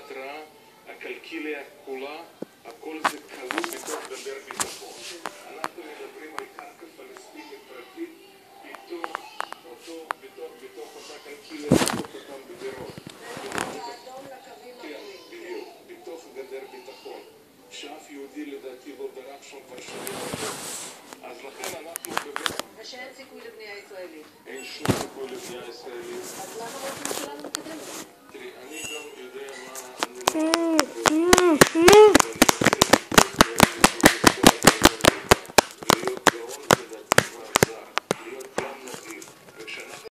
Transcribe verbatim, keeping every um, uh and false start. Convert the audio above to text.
התראה, הקלקיליה כולה, הכל זה כלוא בתוך גדר ביטחון. אנחנו מדברים על קרקע פלסטינית פרטית, בתוך אותו, בתוך, בתוך אותה קלקיליה, בתוך אותם גדרות. האדום לקווים האדומים. בדיוק, בתוך גדר ביטחון. שאף יהודי לדעתי לא דרך שם כבר שנים. אז לכן אנחנו מדברים... ושאין סיכוי לבנייה ישראלית. אין שום סיכוי לבנייה ישראלית. אז למה ראש הממשלה לא מקדם את זה?